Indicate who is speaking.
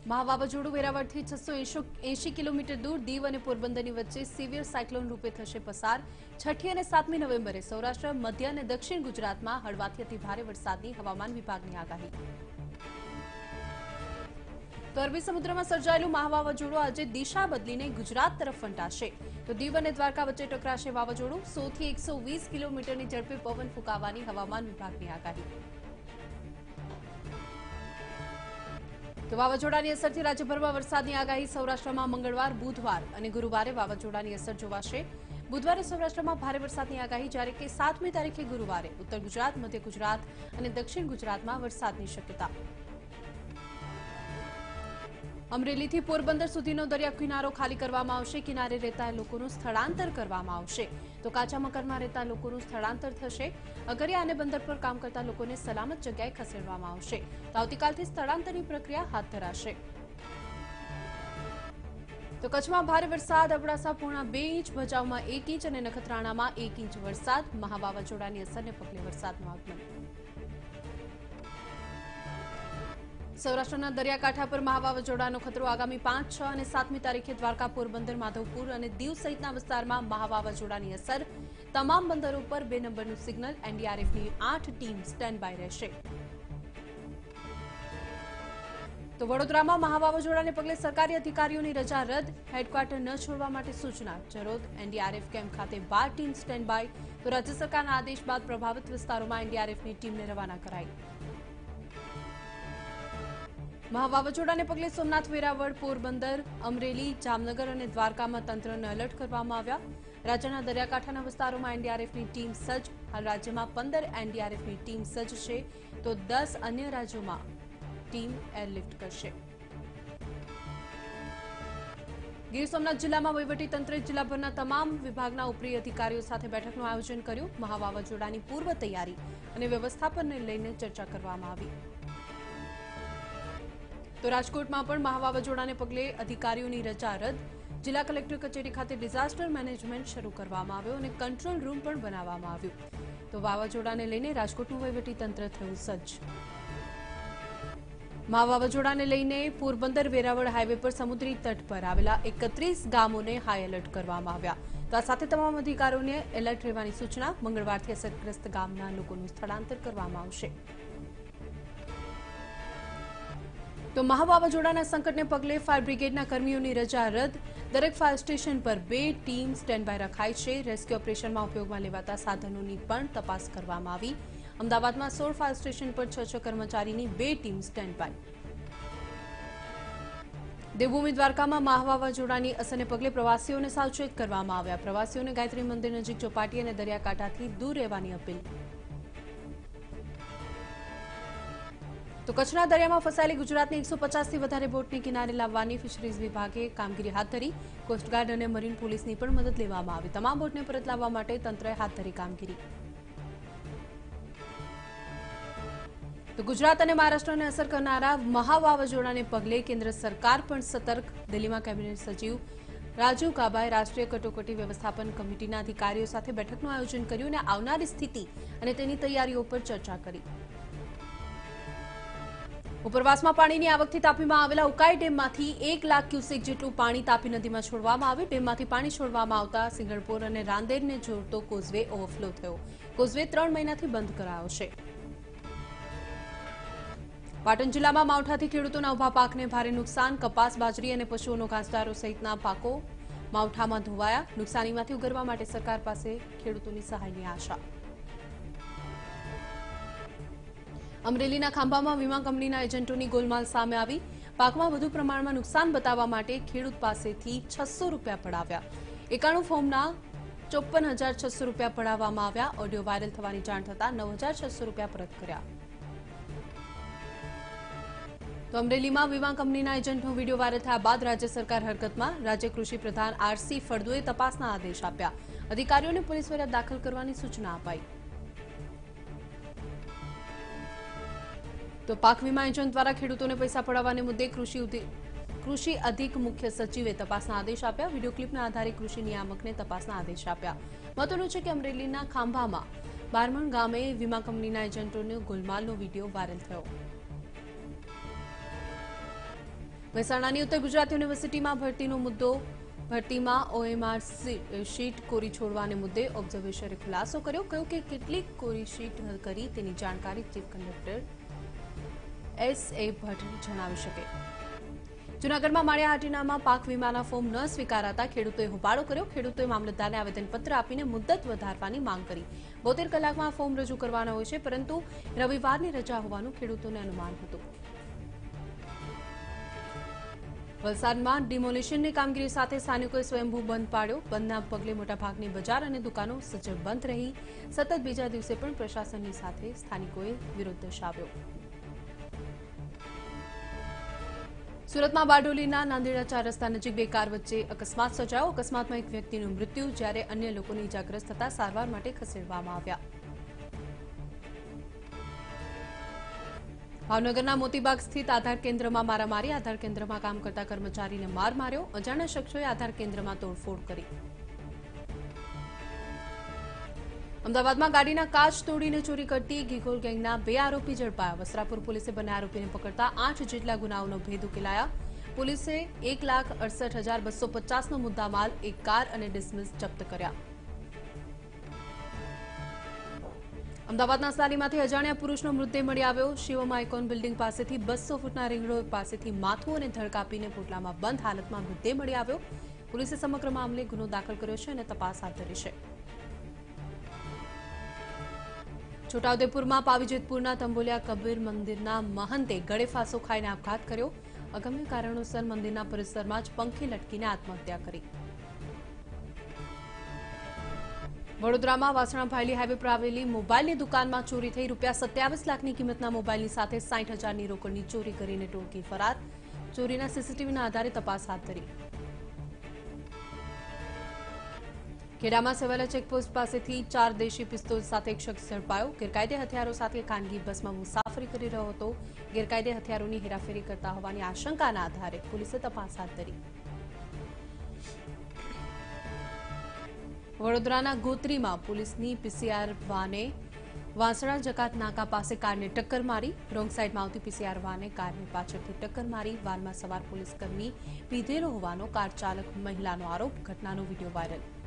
Speaker 1: મહાવાવાઝોડું વેરાવળથી 680 kilometre દૂર દીવ અને પોરબંદરની વચ્ચે સિવિયર સાયક્લોન રૂપે થશે પસાર। 6ઠી અને 7મી નવેમ્બરે સૌરાષ્ટ્ર, મધ્ય અને દક્ષિણ ગુજરાતમાં હળવાથી અતિ ભારે વરસાદની હવામાન વિભાગની આગાહી। તો અરબી સમુદ્રમાં સર્જાયેલું મહાવાવાઝોડું આજે દિશા બદલીને ગુજરાત તરફ ફંટાશે। તો દીવ અને દ્વારકા વચ્ચે ટકરાશે વાવાઝોડું। 100 થી 120 કિલોમીટરની ઝડપે પવન ફૂંકાવાની હવામાન વિભાગની આગાહી। તો વાવાઝોડાની અસરથી રાજ્યભરમાં વરસાદની આગાહી। સૌરાષ્ટ્રમાં મંગળવાર, બુધવાર અને ગુરુવારે વાવાઝોડાની અસર જોવાશે। બુધવારે સૌરાષ્ટ્રમાં ભારે વરસાદની આગાહી, જ્યારે કે 7મી તારીખે ગુરુવારે ઉત્તર ગુજરાત, મધ્ય ગુજરાત અને દક્ષિણ ગુજરાતમાં વરસાદની શક્યતા। અમરેલીથી પોરબંદર સુધીનો દરિયા કિનારો ખાલી કરવામાં આવશે। કિનારે રહેતા લોકોનું સ્થળાંતર કરવામાં આવશે। તો કાચા મકાનમાં રહેતા લોકોનું સ્થળાંતર થશે। અગરિયા અને બંદર પર કામ કરતા લોકોને સલામત જગ્યાએ ખસેડવામાં આવશે। તો આવતીકાલથી સ્થળાંતરની પ્રક્રિયા હાથ ધરાશે। તો કચ્છમાં ભારે વરસાદ। અબડાસા પોણા 2 ઇંચ, ભચાઉમાં 1 ઇંચ અને નખત્રાણામાં 1 ઇંચ વરસાદ। મહાવાવાઝોડાની અસરને પગલે વરસાદનું આગમન। સૌરાષ્ટ્રના દરિયાકાંઠા પર મહાવાવાઝોડાનો ખતરો। આગામી 5, 6 અને 7મી તારીખે દ્વારકા, પોરબંદર, માધવપુર અને દીવ સહિતના વિસ્તારમાં મહાવાવાઝોડાની અસર। તમામ બંદરો પર 2 નંબરનું સિગ્નલ। એનડીઆરએફની 8 ટીમ સ્ટેન્ડ બાય રહેશે। તો વડોદરામાં મહાવાવાઝોડાને પગલે સરકારી અધિકારીઓની રજા રદ। હેડક્વાર્ટર ન છોડવા માટે સૂચના। જરોદ એનડીઆરએફ કેમ્પ ખાતે 12 ટીમ સ્ટેન્ડ બાય। તો રાજ્ય સરકારના આદેશ બાદ પ્રભાવિત વિસ્તારોમાં એનડીઆરએફની ટીમને રવાના કરાઈ। મહાવાવાઝોડાને પગલે સોમનાથ, વેરાવળ, પોરબંદર, અમરેલી, જામનગર અને દ્વારકામાં તંત્રને એલર્ટ કરવામાં આવ્યા। રાજ્યના દરિયાકાંઠાના વિસ્તારોમાં એનડીઆરએફની ટીમ સજ્જ। હાલ રાજ્યમાં 15 એનડીઆરએફની ટીમ સજ્જ છે, તો 10 અન્ય રાજ્યોમાં ટીમ એરલિફ્ટ કરશે। ગીર સોમનાથ જિલ્લામાં વહીવટીતંત્રે જિલ્લાભરના તમામ વિભાગના ઉપરી અધિકારીઓ સાથે બેઠકનું આયોજન કર્યું। મહાવાવાઝોડાની પૂર્વ તૈયારી અને વ્યવસ્થાપનને લઈને ચર્ચા કરવામાં આવી। તો રાજકોટમાં પણ મહાવાવાઝોડાને પગલે અધિકારીઓની રજા રદ। જિલ્લા કલેક્ટર કચેરી ખાતે ડિઝાસ્ટર મેનેજમેન્ટ શરૂ કરવામાં આવ્યો અને કંટ્રોલ રૂમ પણ બનાવવામાં આવ્યું। તો વાવાઝોડાને લઈને રાજકોટનું વહીવટીતંત્ર થયું સજ્જ। મહાવાવાઝોડાને લઈને પોરબંદર વેરાવળ હાઈવે પર સમુદ્રી તટ પર આવેલા 31 ગામોને હાઈ એલર્ટ કરવામાં આવ્યા। તો આ સાથે તમામ અધિકારીઓને એલર્ટ રહેવાની સૂચના। મંગળવારથી અસરગ્રસ્ત ગામના લોકોનું સ્થળાંતર કરવામાં આવશે। તો મહાવાવાઝોડાના સંકટને પગલે ફાયર બ્રિગેડના કર્મીઓની રજા રદ। દરેક ફાયર સ્ટેશન પર 2 ટીમ સ્ટેન્ડ બાય રખાઈ છે। રેસ્ક્યુ ઓપરેશનમાં ઉપયોગમાં લેવાતા સાધનોની પણ તપાસ કરવામાં આવી। અમદાવાદમાં 16 ફાયર સ્ટેશન પર 6 કર્મચારીની 2 ટીમ સ્ટેન્ડ બાય। દેવભૂમિ દ્વારકામાં મહાવાવાઝોડાની અસરને પગલે પ્રવાસીઓને સાવચેત કરવામાં આવ્યા। પ્રવાસીઓને ગાયત્રી મંદિર નજીક ચોપાટી અને દરિયાકાંઠાથી દૂર રહેવાની અપીલ। તો કચ્છના દરિયામાં ફસાયેલી ગુજરાતની 150થી વધારે બોટને કિનારે લાવવાની ફિશરીઝ વિભાગે કામગીરી હાથ ધરી। કોસ્ટગાર્ડ અને મરીન પોલીસની પણ મદદ લેવામાં આવી। તમામ બોટને પરત લાવવા માટે તંત્રએ હાથ ધરી કામગીરી। તો ગુજરાત અને મહારાષ્ટ્રને અસર કરનારા મહાવાવાઝોડાને પગલે કેન્દ્ર સરકાર પણ સતર્ક। દિલ્હીમાં કેબિનેટ સચિવ રાજીવ ગાબાએ રાષ્ટ્રીય કટોકટી વ્યવસ્થાપન કમિટીના અધિકારીઓ સાથે બેઠકનું આયોજન કર્યું અને આવનારી સ્થિતિ અને તેની તૈયારીઓ પર ચર્ચા કરી। ઉપરવાસમાં પાણીની આવકથી તાપીમાં આવેલા ઉકાઈ ડેમમાંથી 1 લાખ ક્યુસેક જેટલું પાણી તાપી નદીમાં છોડવામાં આવ્યું। ડેમમાંથી પાણી છોડવામાં આવતા સિંગણપોર અને રાંદેરને જોડતો કોઝવે ઓવરફ્લો થયો। કોઝવે 3 મહિનાથી બંધ કરાયો છે। પાટણ જિલ્લામાં માવઠાથી ખેડૂતોના ઉભા પાકને ભારે નુકસાન। કપાસ, બાજરી અને પશુઓનો ઘાસચારો સહિતના પાકો માવઠામાં ધોવાયા। નુકસાનીમાંથી ઉગરવા માટે સરકાર પાસે ખેડૂતોની સહાયની આશા। અમરેલીના ખાંભામાં વીમા કંપનીના એજન્ટોની ગોલમાલ સામે આવી। પાકમાં વધુ પ્રમાણમાં નુકસાન બતાવવા માટે ખેડૂત પાસેથી 600 રૂપિયા પડાવ્યા। 91 ફોર્મના 54,600 રૂપિયા પડાવવામાં આવ્યા। ઓડિયો વાયરલ થવાની જાણ થતાં 9,600 રૂપિયા પરત કર્યા। તો અમરેલીમાં વીમા કંપનીના એજન્ટનો વિડીયો વાયરલ થયા બાદ રાજ્ય સરકાર હરકતમાં। રાજ્ય કૃષિ પ્રધાન આરસી ફળદુએ તપાસના આદેશ આપ્યા। અધિકારીઓને પોલીસ ફરિયાદ દાખલ કરવાની સૂચના અપાઈ। તો પાક વીમા એજન્ટ દ્વારા ખેડૂતોને પૈસા પડાવવાને મુદ્દે કૃષિ અધિક મુખ્ય સચિવે તપાસના આદેશ આપ્યા। વિડીયો ક્લિપના આધારે કૃષિ નિયામકને તપાસના આદેશ આપ્યા। મહત્વનું છે કે અમરેલીના ખાંભામાં બારમણ ગામે વીમા કંપનીના એજન્ટોનો ગોલમાલનો વિડીયો વાયરલ થયો। મહેસાણાની ઉત્તર ગુજરાત યુનિવર્સિટીમાં ભરતીમાં OMR શીટ કોરી છોડવાને મુદ્દે ઓબ્ઝર્વેશરે ખુલાસો કર્યો. કહ્યું કે કેટલીક કોરી શીટ કરી તેની જાણકારી ચીફ કંડક્ટર SA ભટ્ટ જણાવી શકે. જૂનાગઢમાં માળિયા હાટીનામાં પાક વીમાના ફોર્મ ન સ્વીકારાતા ખેડૂતોએ હોબાળો કર્યો. ખેડૂતોએ મામલતદારને આવેદનપત્ર આપીને મુદ્દત વધારવાની માંગ કરી. 72 કલાકમાં ફોર્મ રજૂ કરવાના હોય છે, પરંતુ રવિવારની રજા હોવાનું ખેડૂતોને અનુમાન હતું. વલસાડમાં ડિમોલિશનની કામગીરી સાથે સ્થાનિકોએ સ્વયંભૂ બંધ પાડ્યો. બંધના પગલે મોટાભાગની બજાર અને દુકાનો સજ્જડ બંધ રહી. સતત બીજા દિવસે પણ પ્રશાસનની સાથે સ્થાનિકોએ વિરોધ દર્શાવ્યો. સુરતમાં બારડોલીના નાંદેડા 4 રસ્તા નજીક બે કાર વચ્ચે અકસ્માત સર્જાયો. અકસ્માતમાં એક વ્યક્તિનું મૃત્યુ, જ્યારે અન્ય લોકોને ઇજાગ્રસ્ત થતા સારવાર માટે ખસેડવામાં આવ્યા. ભાવનગરના મોતીબાગ સ્થિત આધાર કેન્દ્રમાં મારામારી. આધાર કેન્દ્રમાં કામ કરતા કર્મચારીને માર માર્યો. અજાણ્યા શખ્સોએ આધાર કેન્દ્રમાં તોડફોડ કરી. અમદાવાદમાં ગાડીના કાચ તોડીને ચોરી કરતી ઘીઘોર ગેંગના 2 આરોપી ઝડપાયા. વસ્ત્રાપુર પોલીસે બંને આરોપીને પકડતા 8 જેટલા ગુનાઓનો ભેદ ઉકેલાયા. પોલીસે 1,68,250નો મુદ્દામાલ, એક કાર અને ડિસમિસ જપ્ત કર્યા. અમદાવાદના સાલીમાંથી અજાણ્યા પુરુષનો મૃતદેહ મળી આવ્યો. શિવમ આઇકોન બિલ્ડિંગ પાસેથી 200 ફૂટના રિંગ રોડ પાસેથી માથું અને ધડ કાપીને પોટલામાં બંધ હાલતમાં મૃતદેહ મળી આવ્યો. પોલીસે સમગ્ર મામલે ગુનો દાખલ કર્યો છે અને તપાસ હાથ ધરી છે. છોટાઉદેપુરમાં પાવીજેતપુરના તંબોલિયા કબીર મંદિરના મહંતે ગળે ફાંસો ખાઈને આપઘાત કર્યો. અગમ્ય કારણોસર મંદિરના પરિસરમાં જ પંખે લટકીને આત્મહત્યા કરી. વડોદરામાં વાસણા ભાયલી હાઈવે પર આવેલી મોબાઈલની દુકાનમાં ચોરી થઈ. ₹27 લાખની કિંમતના મોબાઈલની સાથે 60,000ની રોકડની ચોરી કરીને ટોળકી ફરાર. ચોરીના સીસીટીવીના આધારે તપાસ હાથ ધરી. ખેડામાં સેવાલા ચેકપોસ્ટ પાસેથી 4 દેશી પિસ્તોલ સાથે એક શખ્સ ઝડપાયો. ગેરકાયદે હથિયારો સાથે ખાનગી બસમાં મુસાફરી કરી રહ્યો હતો. ગેરકાયદે હથિયારોની હેરાફેરી કરતા હોવાની આશંકાના આધારે પોલીસે તપાસ હાથ ધરી. વડોદરાના ગોત્રીમાં પોલીસની PCR વાને વાંસણા જકાત નાકા પાસે કારને ટક્કર મારી. રોંગ સાઈડમાં આવતી PCR વાને કારને પાછળથી ટક્કર મારી. વાનમાં સવાર પોલીસકર્મી પીધેલો હોવાનો કાર ચાલક મહિલાનો આરોપ. ઘટનાનો વીડિયો વાયરલ.